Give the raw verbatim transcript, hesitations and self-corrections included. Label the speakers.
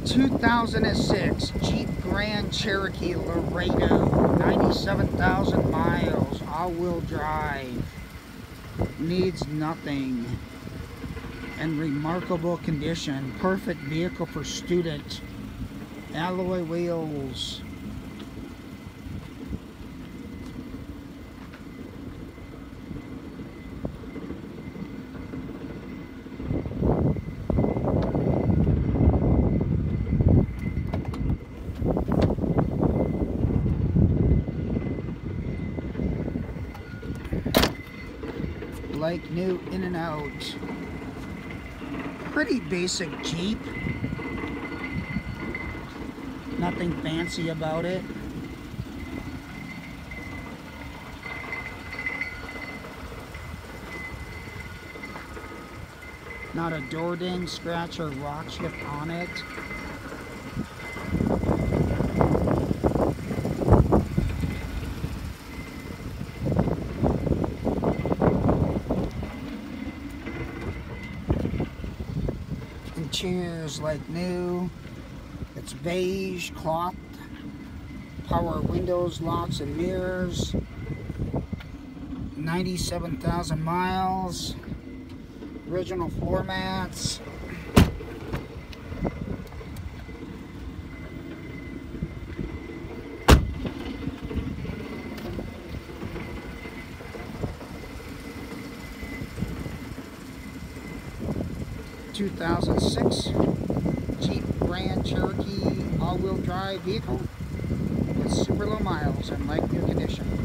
Speaker 1: two thousand six Jeep Grand Cherokee Laredo, ninety-seven thousand miles, all-wheel drive, needs nothing, in remarkable condition, perfect vehicle for student, alloy wheels. Like new, in and out. Pretty basic Jeep. Nothing fancy about it. Not a door ding, scratch, or rock chip on it. Interior's like new. It's beige cloth, power windows, locks, and mirrors. ninety-seven thousand miles. Original floor mats. two thousand six Jeep Grand Cherokee all-wheel drive vehicle with super low miles and like new condition.